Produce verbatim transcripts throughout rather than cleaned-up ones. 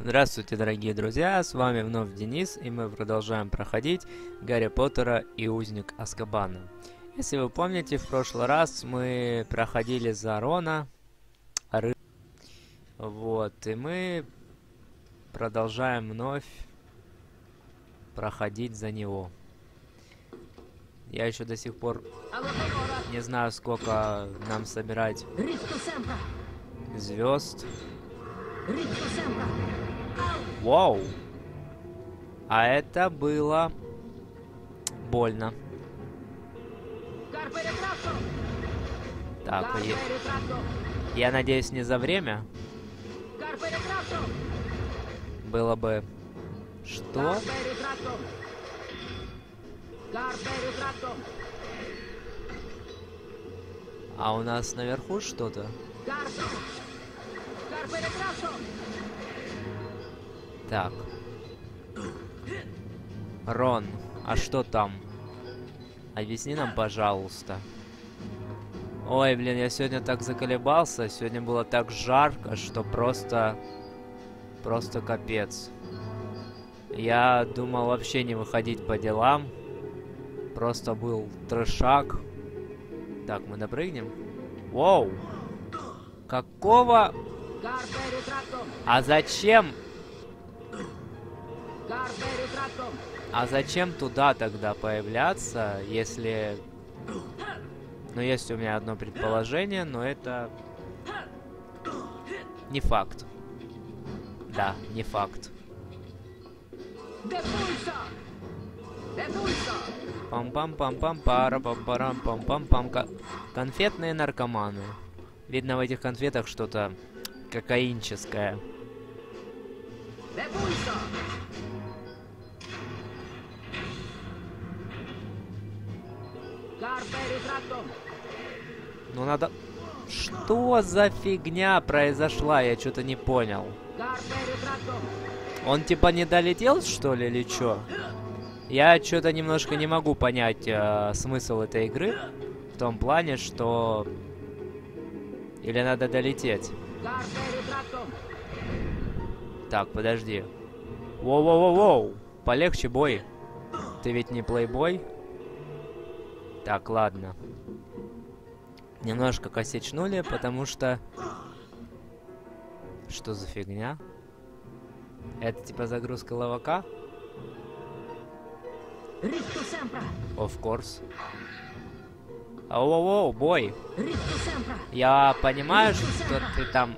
Здравствуйте, дорогие друзья, с вами вновь Денис, и мы продолжаем проходить Гарри Поттера и Узник Азкабана. Если вы помните, в прошлый раз мы проходили за Рона, Ры... вот, и мы продолжаем вновь проходить за него. Я еще до сих пор не знаю, сколько нам собирать звезд. Вау! А это было больно. Так, я, я надеюсь, не за время. Было бы... Что? А у нас наверху что-то? Так. Рон, а что там? Объясни нам, пожалуйста. Ой, блин, я сегодня так заколебался. Сегодня было так жарко, что просто... Просто капец. Я думал вообще не выходить по делам. Просто был трешак. Так, мы допрыгнем. Воу! Какого... А зачем... А зачем туда тогда появляться, если... Ну, есть у меня одно предположение, но это... Не факт. Да, не факт. Пам-пам-пам-пам-пара-пам-парам-пам-пам-пам. Конфетные наркоманы. Видно, в этих конфетах что-то кокаинческое. Ну надо... Что за фигня произошла? Я что-то не понял. Он типа не долетел, что ли, или что? Я что-то немножко не могу понять э, смысл этой игры. В том плане, что... Или надо долететь? Так, подожди. Воу-воу-воу-воу! Полегче, бой. Ты ведь не плейбой? Так, ладно. Немножко косячнули, потому что... Что за фигня? Это типа загрузка ловака? Of course. Оу-оу-оу, бой. Я понимаю, что ты там...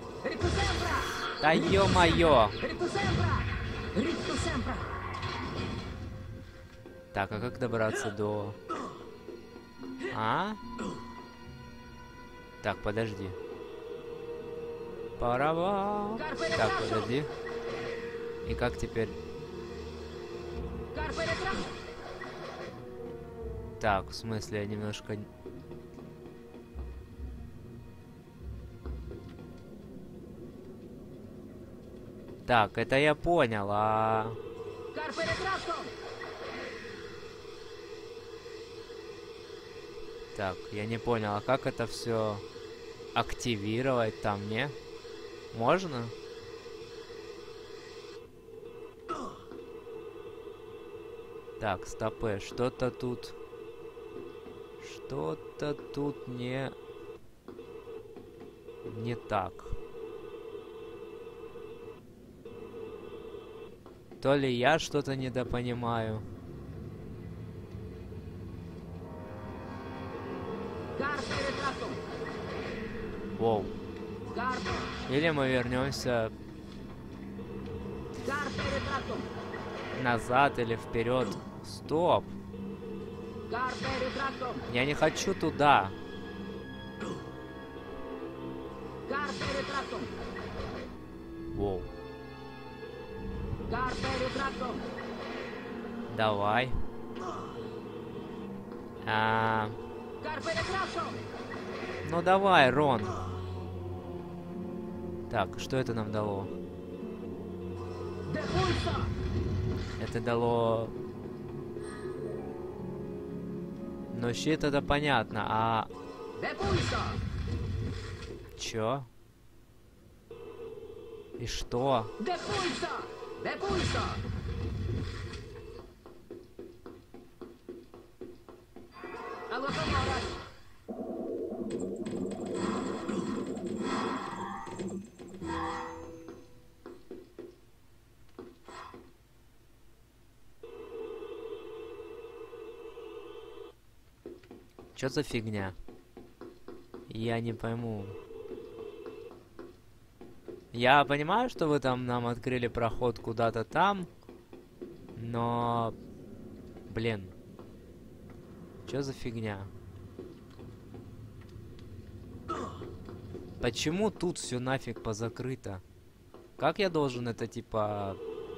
Да ё-моё! Так, а как добраться до... А? Так, подожди. Парава. Так, подожди. И как теперь? Так, в смысле, я немножко... Так, это я понял, а... Так, я не понял, а как это все активировать там, не? Можно? Так, стопэ, что-то тут... Что-то тут не... Не так. То ли я что-то недопонимаю. Воу. Или мы вернемся назад или вперед. Стоп. Я не хочу туда. Воу. Давай. А... Ну давай, Рон. Так, что это нам дало? Это дало... Ну, щит это понятно, а... Чё? И что? Чё за фигня? Я не пойму. Я понимаю, что вы там нам открыли проход куда-то там, но... Блин. Чё за фигня? Почему тут все нафиг позакрыто? Как я должен это, типа...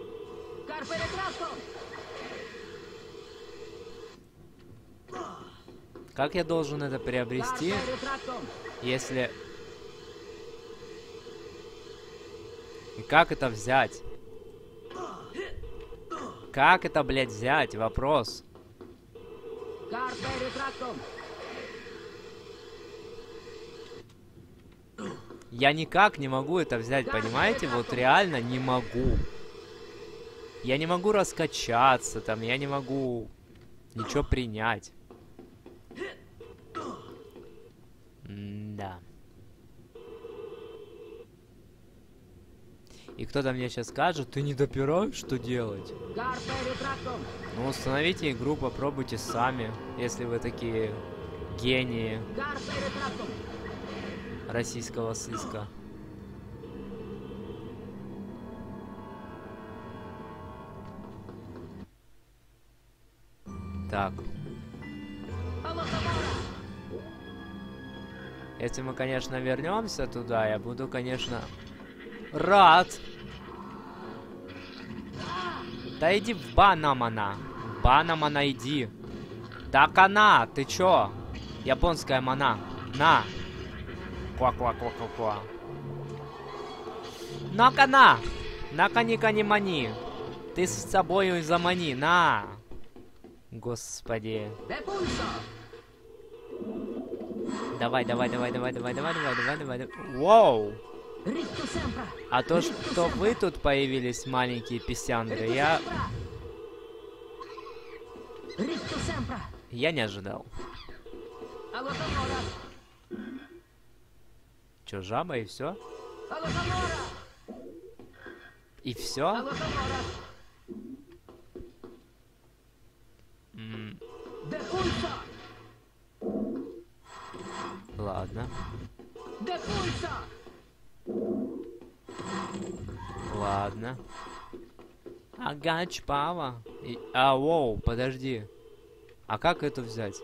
Как я должен это приобрести, если... И как это взять? Как это, блядь, взять? Вопрос. Я никак не могу это взять, понимаете? Вот реально не могу. Я не могу раскачаться, там, я не могу ничего принять. М-да. И кто-то мне сейчас скажет, ты не допираешь, что делать? Ну, установите игру, попробуйте сами, если вы такие гении российского сыска. Так. Если мы, конечно, вернемся туда, я буду, конечно, рад. Да иди в банамана. В банамана иди. Так она, ты чё? Японская мана. На. Ква-ква-ква-ква-ква. На-ка на. На-ка-ни-ка не мани. Ты с собою замани. На. Господи. Давай, давай, давай, давай, давай, давай, давай, давай, давай, давай. Воу! А то, что вы тут появились, маленькие писяндры, я... Я не ожидал. Чё, жаба и все? И все? М Ладно. Ладно. Ага, чпава. И... А, воу, подожди. А как это взять?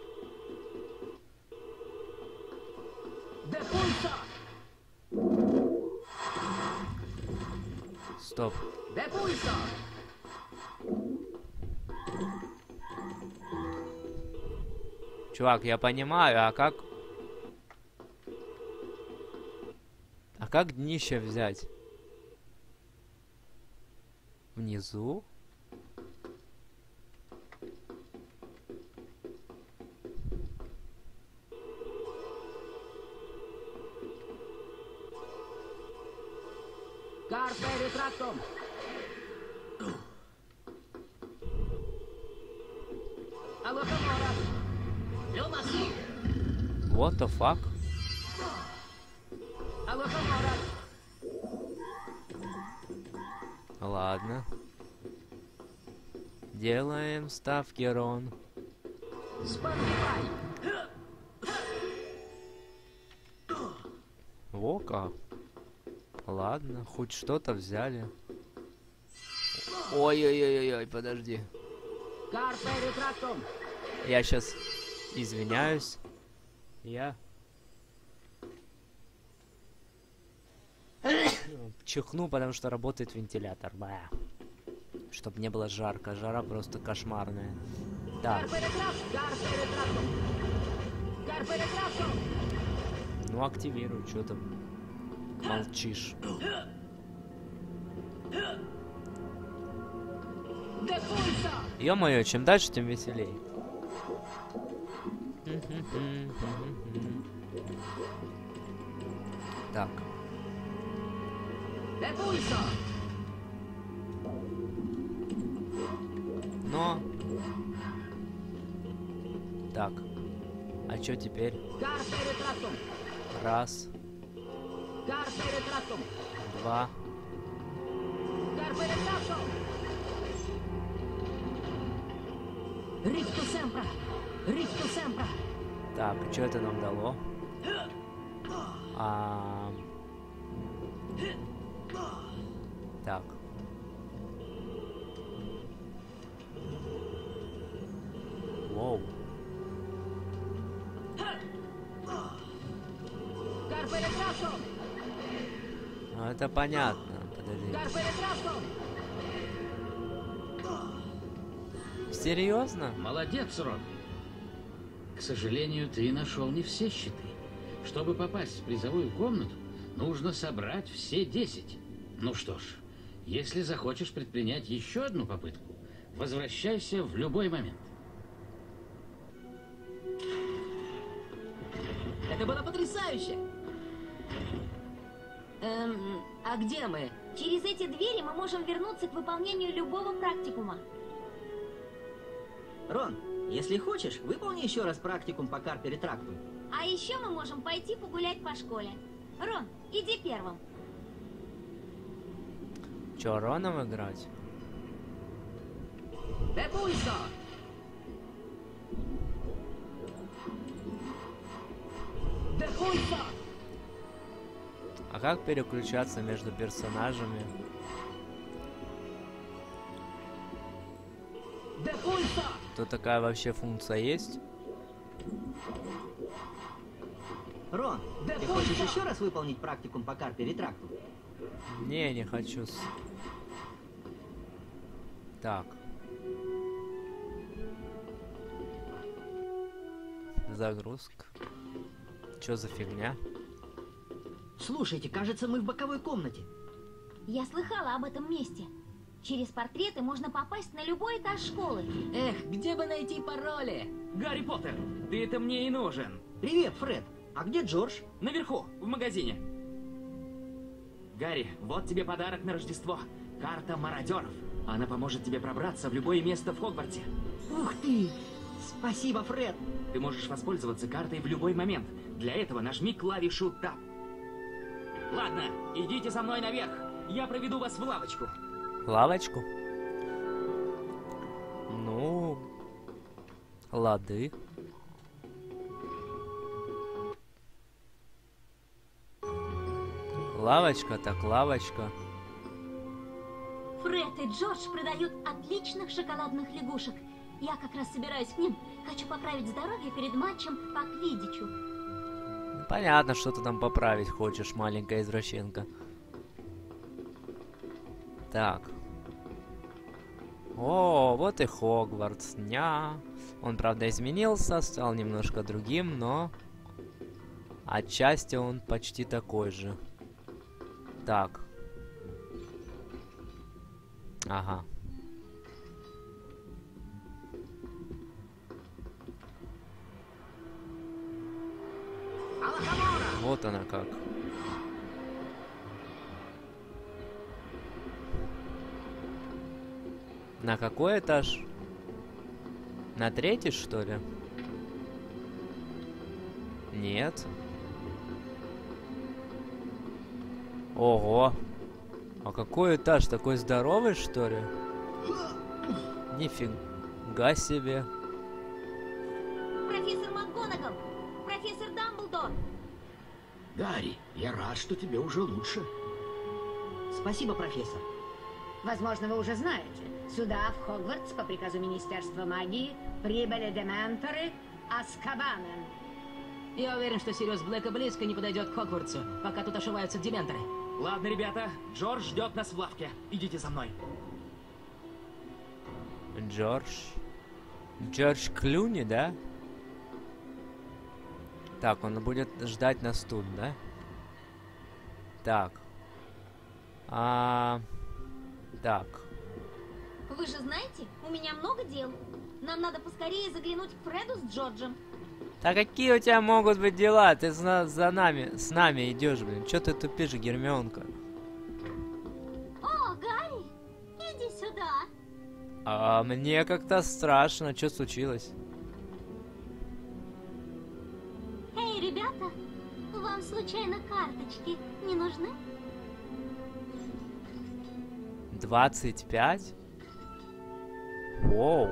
Стоп. Чувак, я понимаю, а как... А как днище взять? Внизу? What the fuck? Ладно. Делаем ставки, Рон. Во-ка. Ладно, хоть что-то взяли. Ой-ой-ой-ой, подожди. Я сейчас извиняюсь. Я... чихну, потому что работает вентилятор. Бэ. Чтобы не было жарко. Жара просто кошмарная. Так. Ну, активируй, что там молчишь. Ё-моё, чем дальше, тем веселей. Так. Но... Так. А что теперь? Раз. Два. Так, что это нам дало? А... Так. Воу. Ну, это понятно. Подожди. Серьезно? Молодец, Рон. К сожалению, ты нашел не все щиты. Чтобы попасть в призовую комнату, нужно собрать все десять. Ну что ж, если захочешь предпринять еще одну попытку, возвращайся в любой момент. Это было потрясающе! Эм, а где мы? Через эти двери мы можем вернуться к выполнению любого практикума. Рон, если хочешь, выполни еще раз практикум по карперетракту. А еще мы можем пойти погулять по школе. Рон, иди первым. Че, Роном играть? А как переключаться между персонажами? Тут такая вообще функция есть? Рон, ты хочешь еще раз выполнить практикум по карперетракту? Не, не хочу. Так. Загрузка. Чё за фигня? Слушайте, кажется, мы в боковой комнате. Я слыхала об этом месте. Через портреты можно попасть на любой этаж школы. Эх, где бы найти пароли? Гарри Поттер, ты это мне и нужен. Привет, Фред. А где Джордж? Наверху, в магазине. Гарри, вот тебе подарок на Рождество. Карта мародеров. Она поможет тебе пробраться в любое место в Хогвартсе. Ух ты! Спасибо, Фред. Ты можешь воспользоваться картой в любой момент. Для этого нажми клавишу Tab. Ладно, идите со мной наверх. Я проведу вас в лавочку. Лавочку? Ну... Лады. Лавочка так лавочка. Фред и Джордж продают отличных шоколадных лягушек. Я как раз собираюсь к ним. Хочу поправить здоровье перед матчем по квиддичу. Понятно, что ты там поправить хочешь, маленькая извращенка. Так. О, вот и Хогвартс. Ня. Он, правда, изменился, стал немножко другим, но... Отчасти он почти такой же. Так. Ага. Вот она как. На какой этаж? На третий, что ли? Нет. Ого. А какой этаж? Такой здоровый, что ли? Нифига себе. Профессор МакГонагал! Профессор Дамблдор! Гарри, я рад, что тебе уже лучше. Спасибо, профессор. Возможно, вы уже знаете. Сюда, в Хогвартс, по приказу Министерства магии, прибыли дементоры Азкабана. Я уверен, что Сириус Блэк и близко не подойдет к Хогвартсу, пока тут ошиваются дементоры. Ладно, ребята, Джордж ждет нас в лавке. Идите за мной. Джордж. Джордж Клуни, да? Так, он будет ждать нас тут, да? Так. А... Так. Вы же знаете, у меня много дел. Нам надо поскорее заглянуть к Фреду с Джорджем. Да какие у тебя могут быть дела? Ты за, за нами, с нами идешь, блин. Чё ты тупишь, Гермионка? А мне как-то страшно. Что случилось? Эй, ребята, вам случайно карточки не нужны? двадцать пять? Воу.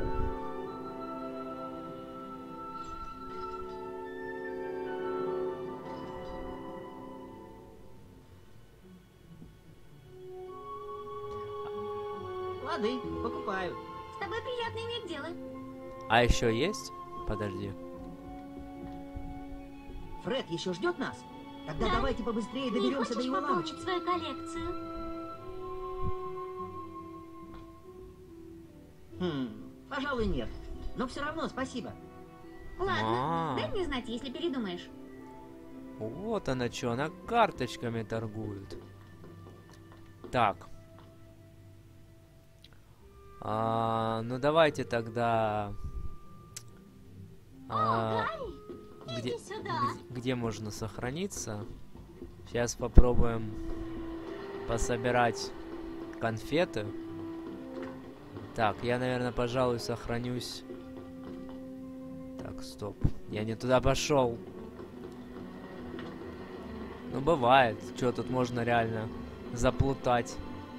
Лады, покупаю. С тобой приятно иметь дело. А еще есть? Подожди. Фред еще ждет нас? Тогда Да. давайте побыстрее Не доберемся до хочешь его пополнить лавочки. свою коллекцию? Хм, пожалуй, нет. Но все равно спасибо. Ладно, А. дай мне знать, если передумаешь. Вот она что, она карточками торгует. Так. А, ну давайте тогда... А, Гарри, где, иди сюда. где, где можно сохраниться? Сейчас попробуем пособирать конфеты. Так, я, наверное, пожалуй, сохранюсь. Так, стоп. Я не туда пошел. Ну, бывает. Что тут можно реально заплутать?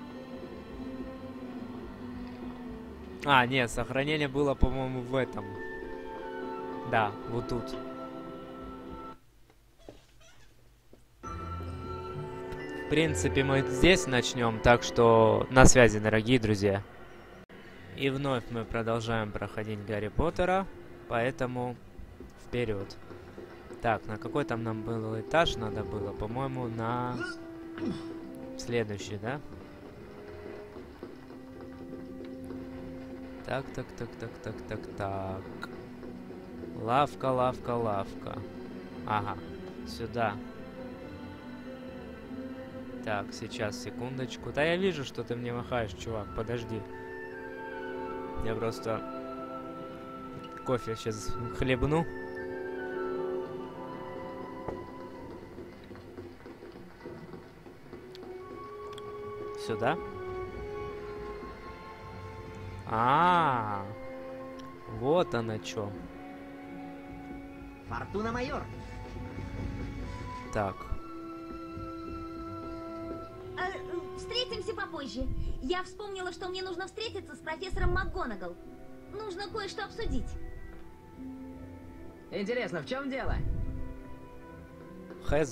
А, нет, сохранение было, по-моему, в этом. Да, вот тут. В принципе, мы здесь начнем, так что на связи, дорогие друзья. И вновь мы продолжаем проходить Гарри Поттера, поэтому вперед. Так, на какой там нам был этаж надо было? По-моему, на следующий, да? Так, так, так, так, так, так, так. Лавка, лавка, лавка. Ага, сюда. Так, сейчас, секундочку. Да я вижу, что ты мне махаешь, чувак, подожди. Я просто кофе сейчас хлебну. Сюда? А, -а, -а. Вот она чё. Фортуна майор. Так. Э, э, встретимся попозже. Я вспомнила, что мне нужно встретиться с профессором МакГонагал. Нужно кое-что обсудить. Интересно, в чем дело? Хз.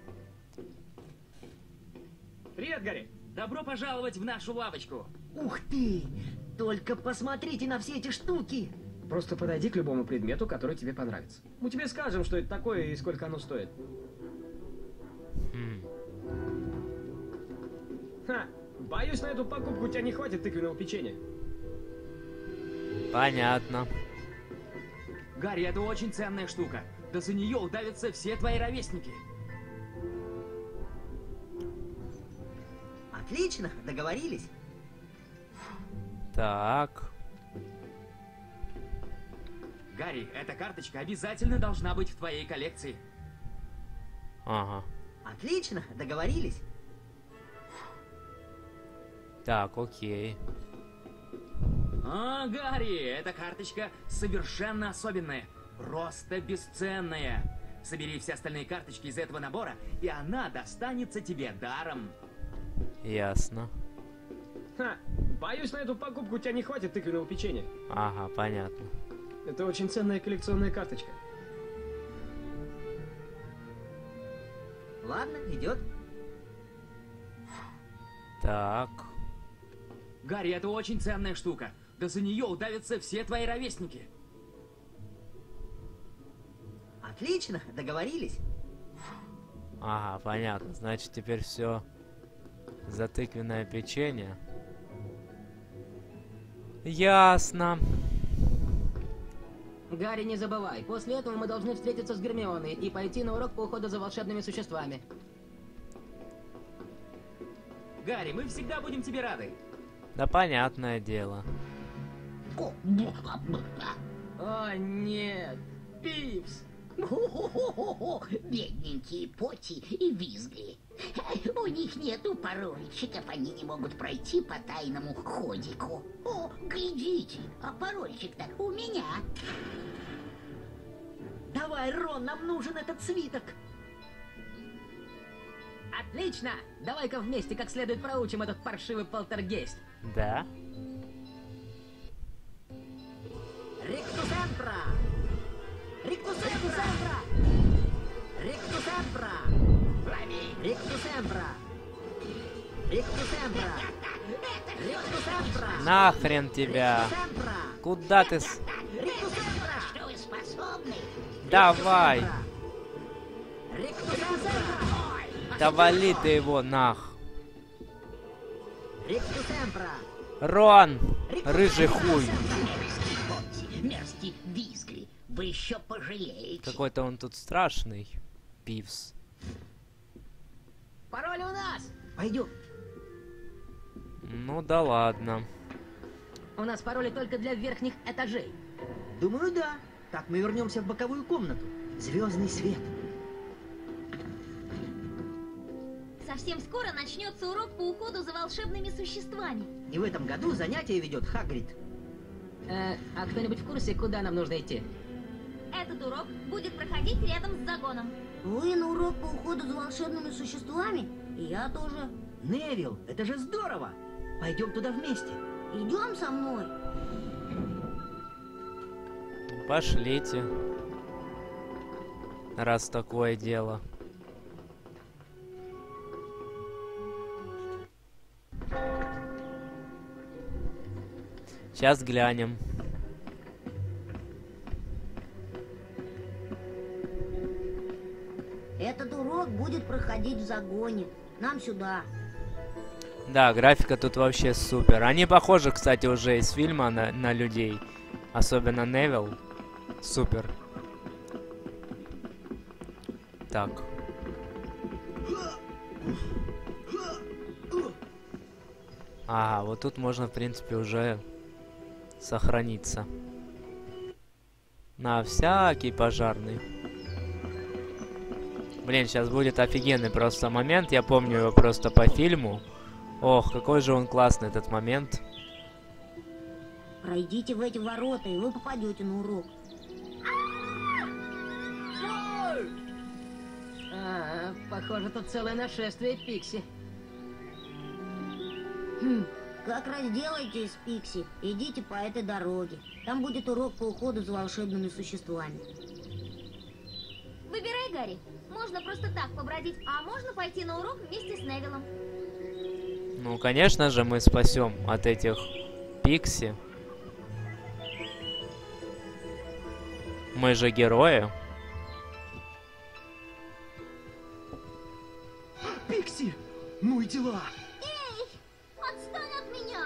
Привет, Гарри! Добро пожаловать в нашу лавочку! Ух ты! Только посмотрите на все эти штуки! Просто подойди к любому предмету, который тебе понравится. Мы тебе скажем, что это такое и сколько оно стоит. Хм. Ха! Боюсь, на эту покупку у тебя не хватит тыквенного печенья. Понятно. Гарри, это очень ценная штука. Да за нее удавятся все твои ровесники. Отлично, договорились. Так. Гарри, эта карточка обязательно должна быть в твоей коллекции. Ага. Отлично, договорились. Так, окей. А, Гарри, эта карточка совершенно особенная. Просто бесценная. Собери все остальные карточки из этого набора, и она достанется тебе даром. Ясно. Ха! Боюсь, на эту покупку у тебя не хватит тыквенного печенья. Ага, понятно. Это очень ценная коллекционная карточка. Ладно, идет. Так. Гарри, это очень ценная штука. Да за нее удавятся все твои ровесники. Отлично, договорились. Ага, понятно. Значит, теперь все за тыквенное печенье. Ясно. Гарри, не забывай, после этого мы должны встретиться с Гермионой и пойти на урок по уходу за волшебными существами. Гарри, мы всегда будем тебе рады. Да понятное дело. О, нет, Пивс! Хо-хо-хо-хо-хо! Бедненькие Поти и Визгли. У них нету парольчиков, они не могут пройти по тайному ходику. О, глядите, а парольчик-то у меня. Давай, Рон, нам нужен этот свиток. Отлично! Давай-ка вместе как следует проучим этот паршивый полтергейст. Да. Ректусемпра! Ректусемпра! Ректусемпра! Ректусемпра! Ректусемпра! Ректусемпра! Нахрен тебя. Куда ты с... Ректусемпра, что вы способны? Давай. Ректусемпра! Да вали ты его нах. Ректусемпра! Рон, рыжий хуй. Мерзкий Визгли, вы еще пожалеете. Какой-то он тут страшный. Пивс. Пароль у нас! Пойдем. Ну да ладно. У нас пароли только для верхних этажей. Думаю, да. Так мы вернемся в боковую комнату. Звездный свет. Совсем скоро начнется урок по уходу за волшебными существами. И в этом году занятие ведет Хагрид. Э, а кто-нибудь в курсе, куда нам нужно идти? Этот урок будет проходить рядом с загоном. Вы на урок по уходу за волшебными существами? И я тоже. Невил, это же здорово! Пойдем туда вместе. Идем со мной. Пошлите. Раз такое дело. Сейчас глянем. Этот урок будет проходить в загоне. Нам сюда. Да, графика тут вообще супер. Они похожи, кстати, уже из фильма на, на людей. Особенно Невил. Супер. Так. Ага, вот тут можно, в принципе, уже сохраниться. На всякий пожарный. Блин, сейчас будет офигенный просто момент. Я помню его просто по фильму. Ох, какой же он классный этот момент. Пройдите в эти ворота, и вы попадете на урок. А, похоже, тут целое нашествие Пикси. Хм, как разделаетесь с Пикси, идите по этой дороге. Там будет урок по уходу за волшебными существами. Выбирай, Гарри. Можно просто так побродить, а можно пойти на урок вместе с Невилом. Ну, конечно же, мы спасем от этих Пикси. Мы же герои. Пикси! Ну и дела! Эй, отстань от меня!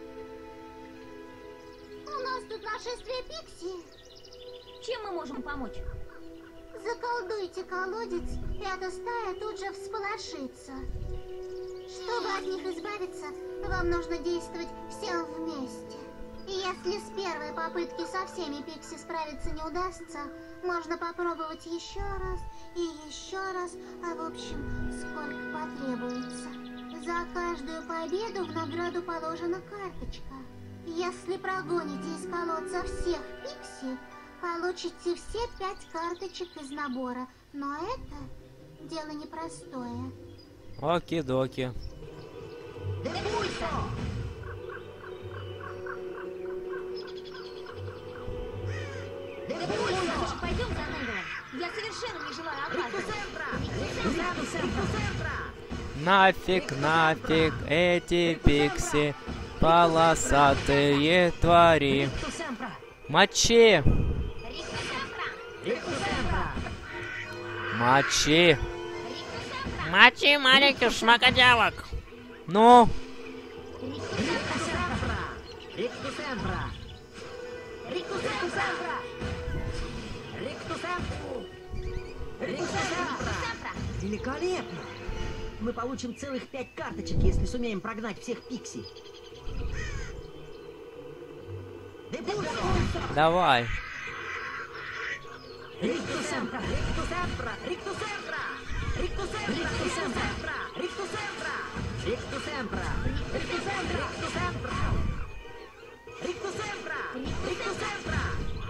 У нас тут нашествие Пикси. Чем мы можем помочь? Заколдуйте колодец, и эта стая тут же всполошится. Чтобы от них избавиться, вам нужно действовать всем вместе. И если с первой попытки со всеми Пикси справиться не удастся, можно попробовать еще раз и еще раз, а в общем, сколько потребуется. За каждую победу в награду положена карточка. Если прогоните из колодца всех Пикси, получите все пять карточек из набора. Но это дело непростое. Оки-доки. Пойдем за Невилом. Я совершенно не желаю опаздывать. Нафиг, нафиг, эти Пикси, полосатые твари. Мочи! Мочи! Мочи маленьких шмакодявок! Ну? Великолепно! Мы получим целых пять карточек, если сумеем прогнать всех Пикси. Давай. Рикто семпра, рикто семпра, рикто семпра, рикто семпра, рикто семпра, рикто семпра, рикто семпра, рикто семпра, рикто семпра,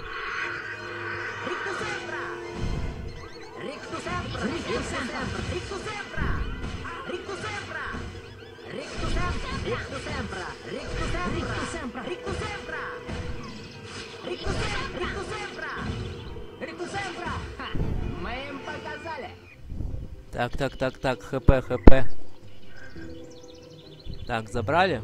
рикто семпра, рикто семпра, рикто семпра, рикто семпра, рикто семпра, рикто семпра, рикто семпра, рикто семпра, рикто семпра, рикто семпра, рикто семпра. Рикто семпра! Ха! Мы им показали! Так, так, так, так, хп, хп. Так, забрали?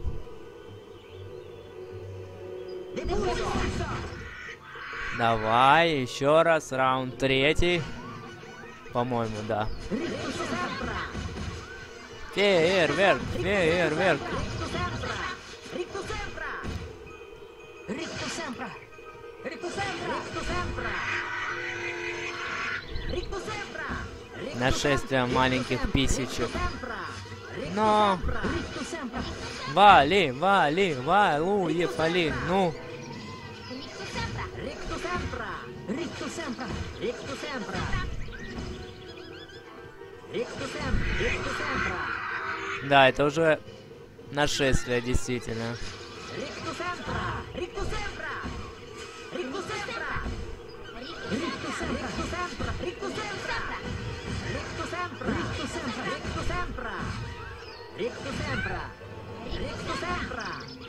Давай, еще раз, раунд третий. По-моему, да. Фейерверк, фейерверк. Рикто семпра! Рикто семпра! Рикто семпра! Рикто семпра! Нашествие маленьких писечек. Но... Вали, вали, валуев, вали, ну. Рикто семпра! Рикто семпра! Рикто семпра! Рикто семпра! Рикто семпра! Да, это уже нашествие, действительно. Рикто семпра! Рикто семпра! Рикто семпра! Рикто семпра! Рикто семпра! Рикто семпра! Рикто семпра! Рикто семпра! Рикто семпра! Рикто семпра!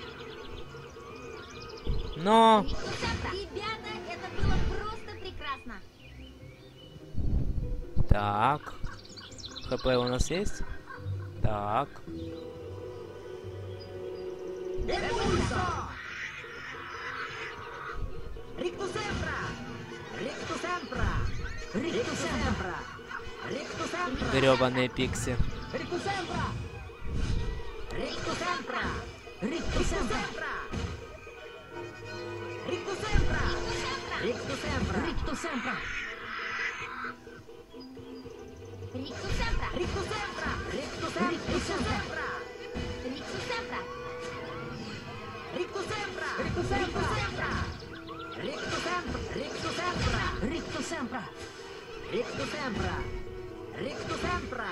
Но... Ребята, это было просто прекрасно. Так. ХП у нас есть? Так. Рикто семпра! Рикто семпра! Рикто семпра! Рикто семпра! Гребаные пикси. Рикто семпра! Рикто семпра! Рикто семпра! Рикто семпра! Рикто семпра! Рикто семпра! Рикто семпра! Рикто семпра! Рикто семпра! Рикто семпра! Рикто семпра! Рикто семпра! Рикто семпра! Ricto sempre, ricto sempre, ricto sempre, ricto sempre, ricto sempre,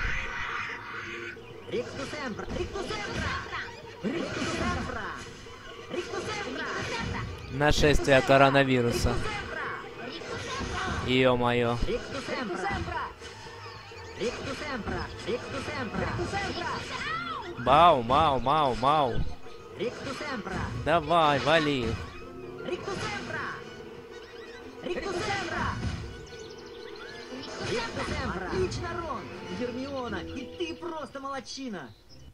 ricto sempre, ricto sempre, ricto sempre, ricto sempre. Нашествие коронавируса. Ё-моё. Ricto sempre, ricto sempre, ricto sempre, Бау, мау, мау, мау. ricto sempre. Давай, вали. Рикто семпра! Рикто семпра! Рикто семпра! Отлично, Рон! Гермиона, и ты просто молодчина!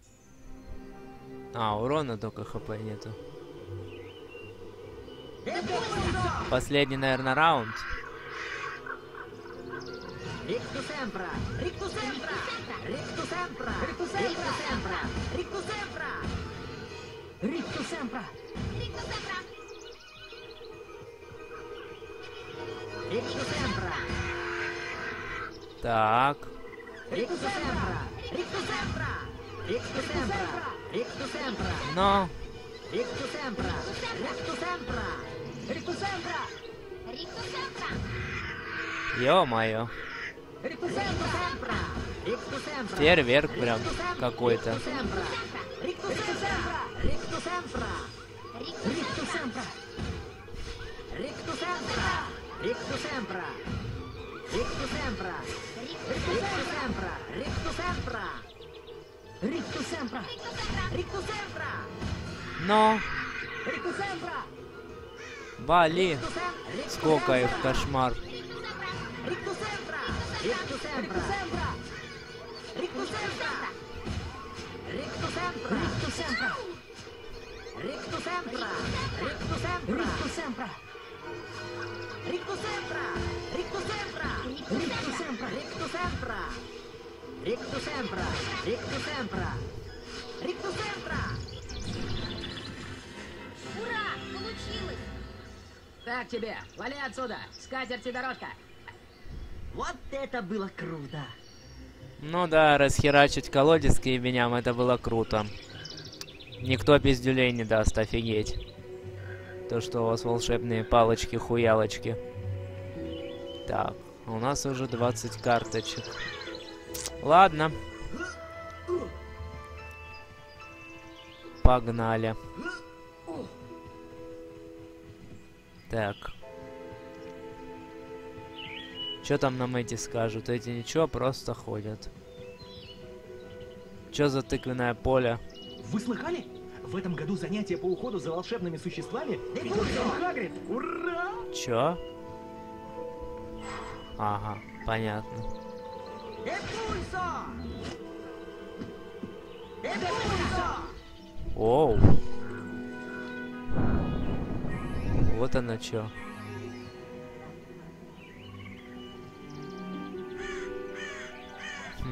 А, урона только хп нету. Последний, наверное, раунд. Рикто семпра! Рикто семпра! Рикто семпра! Рикто семпра! Рикто семпра! Рикто семпра! Рикто семпра! Рикто семпра! Так. Рикто семпра! Рикто семпра! Рикто семпра! Рикто семпра! Но. Рикто семпра! Рикто семпра! Рикто семпра! Рикто семпра! Ё-моё. Рикто семпра! Рикто семпра! Фейерверк прям какой-то. Рикто семпра! Рикто семпра! Рикто семпра! Рикто семпра! Ricto sempre! Ricto sempre! Ricto sempre! Ricto sempre! Ricto sempre! Ricto sempre! Ricto sempre! Но. Ricto sempre! Вали. Сколько их, кошмар. Ricto sempre! Ricto sempre! Ricto sempre! Ricto sempre! Ricto sempre! Ricto sempre! Ricto sempre! Ricto sempre! Ricto sempre! Ricto sempre! Ricto sempre! Ricto sempre! Ricto sempre! Ricto sempre! Ricto sempre! Ура! Получилось! Так тебе, вали отсюда! Скатерти дорожка! Вот это было круто! Ну да, расхерачить колодец кибеням, это было круто. Никто пиздюлей не даст, офигеть. То, что у вас волшебные палочки-хуялочки. Так, у нас уже двадцать карточек. Ладно. Погнали. Так. Что там нам эти скажут? Эти ничего, просто ходят. Что за тыквенное поле? Вы слыхали? В этом году занятие по уходу за волшебными существами ведет сам Хагрид. Ура! Чё? Ага, понятно. Оу. Вот оно чё. Хм.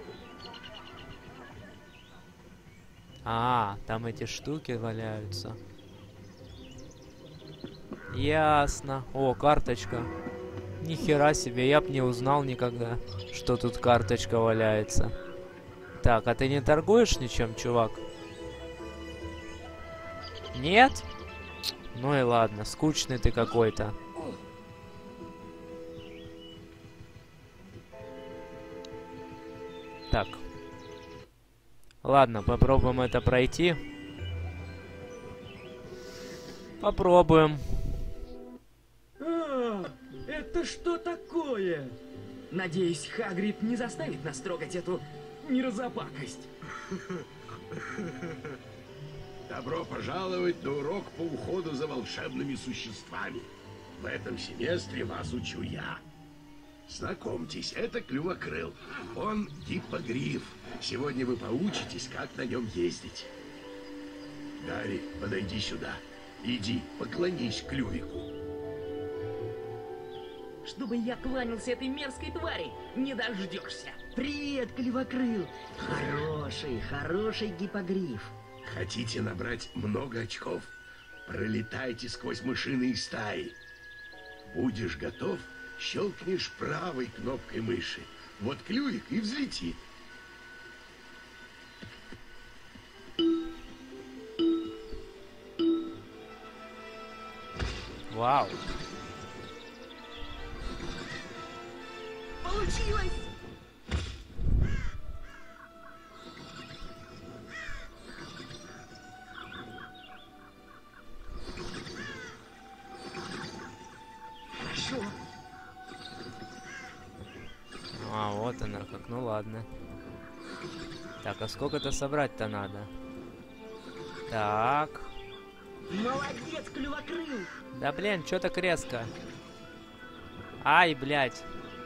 А, там эти штуки валяются. Ясно. О, карточка. Нихера себе, я б не узнал никогда, что тут карточка валяется. Так, а ты не торгуешь ничем, чувак? Нет? Ну и ладно, скучный ты какой-то. Так. Ладно, попробуем это пройти. Попробуем. А, это что такое? Надеюсь, Хагрид не заставит нас трогать эту мерзопакость. Добро пожаловать на урок по уходу за волшебными существами. В этом семестре вас учу я. Знакомьтесь, это Клювокрыл. Он гиппогриф. Сегодня вы поучитесь, как на нем ездить. Гарри, подойди сюда. Иди, поклонись Клювику. Чтобы я кланялся этой мерзкой твари, не дождешься. Привет, Клювокрыл. Хороший, хороший гиппогриф. Хотите набрать много очков? Пролетайте сквозь мышиные стаи. Будешь готов, щелкнешь правой кнопкой мыши. Вот клювик и взлетит. Вау. Получилось! Хорошо. А, вот она как, ну ладно. Так, а сколько-то собрать-то надо? Так. Молодец, Клювокрыл! Да блин, чё так резко? Ай, блядь.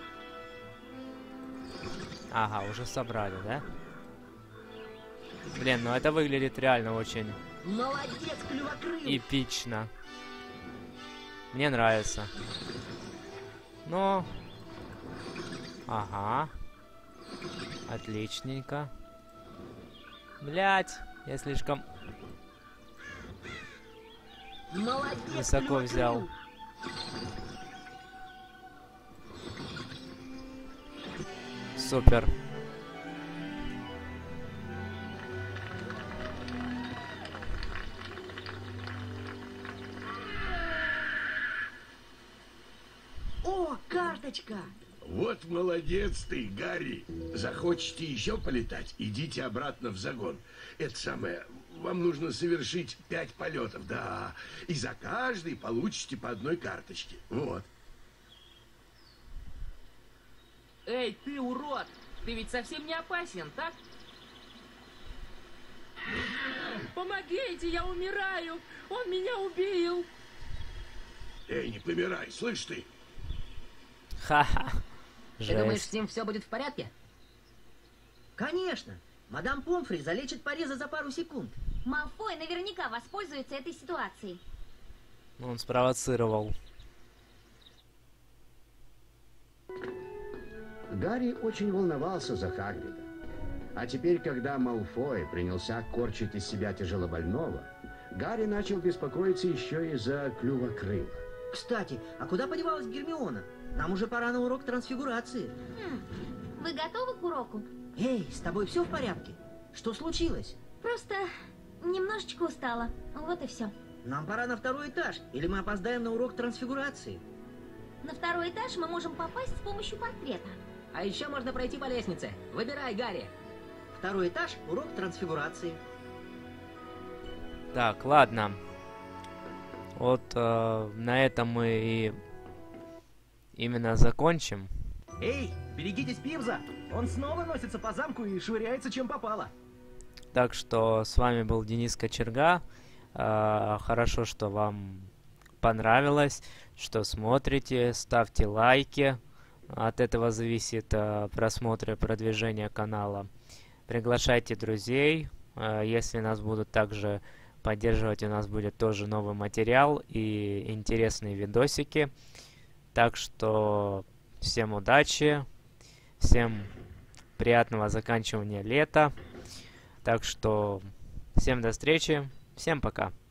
Ага, уже собрали, да? Блин, ну это выглядит реально очень... Молодец, Клювокрыл! Эпично. Мне нравится. Ну... Ага. Отличненько. Блять, я слишком... Молодец, высоко Клювокрыл! взял. Супер. О, карточка! Вот молодец ты, Гарри. Захочете еще полетать, идите обратно в загон. Это самое, вам нужно совершить пять полетов, да. И за каждый получите по одной карточке. Вот. Эй, ты урод! Ты ведь совсем не опасен, так? Помогите, я умираю! Он меня убил! Эй, не помирай, слышь ты? Ха-ха. Ты думаешь, с ним все будет в порядке? Конечно. Мадам Помфри залечит порезы за пару секунд. Малфой наверняка воспользуется этой ситуацией. Он спровоцировал. Гарри очень волновался за Хагрида. А теперь, когда Малфой принялся корчить из себя тяжелобольного, Гарри начал беспокоиться еще и за Клювокрыла. Кстати, а куда подевалась Гермиона? Нам уже пора на урок трансфигурации. Хм, вы готовы к уроку? Эй, с тобой все в порядке? Что случилось? Просто немножечко устала. Вот и все. Нам пора на второй этаж, или мы опоздаем на урок трансфигурации. На второй этаж мы можем попасть с помощью портрета. А еще можно пройти по лестнице. Выбирай, Гарри. Второй этаж — урок трансфигурации. Так, ладно. Вот э, на этом мы и именно закончим. Эй, берегитесь Пивза! Он снова носится по замку и швыряется чем попало. Так что с вами был Денис Кочерга. Э, хорошо, что вам понравилось, что смотрите. Ставьте лайки. От этого зависит э, просмотр и продвижение канала. Приглашайте друзей. Э, если нас будут также поддерживать, у нас будет тоже новый материал и интересные видосики. Так что всем удачи, всем приятного заканчивания лета. Так что всем до встречи, всем пока.